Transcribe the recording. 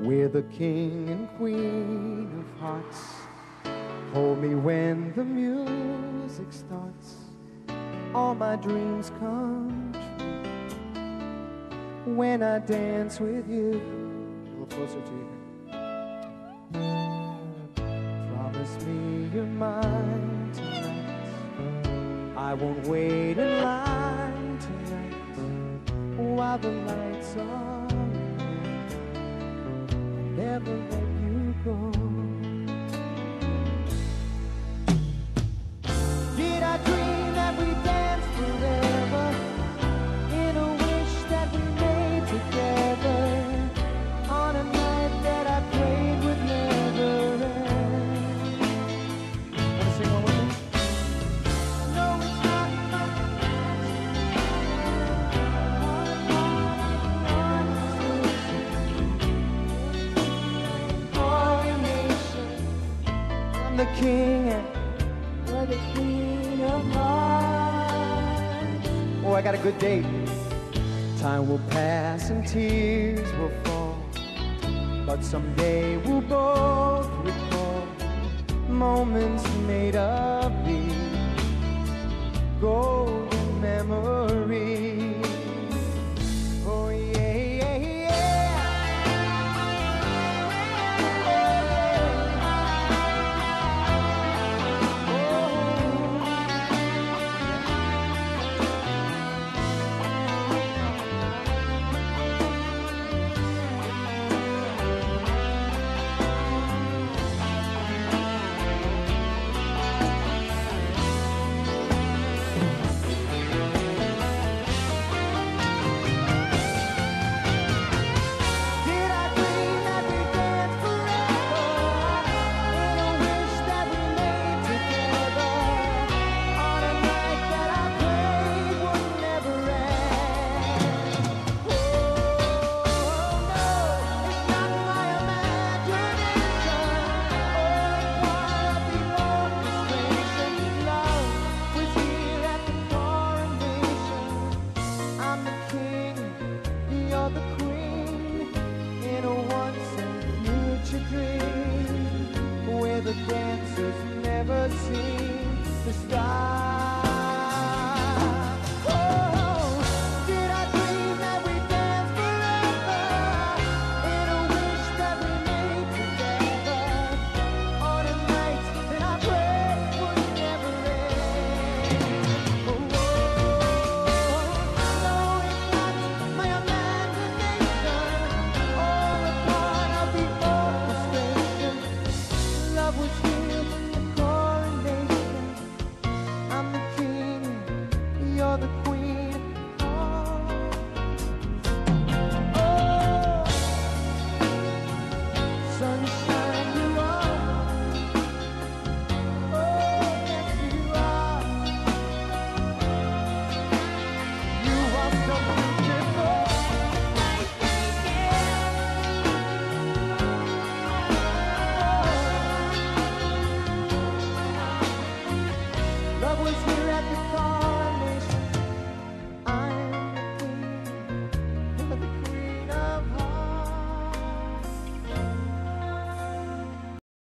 We're the king and queen of hearts. Hold me when the music starts. All my dreams come true when I dance with you. A little closer to you. Promise me you're mine tonight. I won't wait in line tonight while the lights are low. Never let you go. Did I dream that we danced forever in a wish that we made together on a night that I prayed would never end? Want to sing one with me? No, it's not my coronation. I'm the king and you're the queen of hearts. Oh, I got a good date. Time will pass and tears will fall, but someday we'll both recall moments made of these golden memories. Oh yeah, yeah, yeah. Did I dream that we danced forever in a wish that we made together on a night that I prayed would never end? Oh no, it's not my imagination or part of the orchestration. Love was here at the coronation. I'm the king, you're the queen, in a once and future dream where the dancers never seem to stop. Oh, did I dream that we danced forever in a wish that we made together on a night that I prayed would never end? Oh, no, it's not my imagination or a part of the orchestration. Love was here at the coronation. I'm the king, you're the queen. Oh, sunshine, you are. Oh, yes, you are. You are so beautiful. Love was here at the coronation.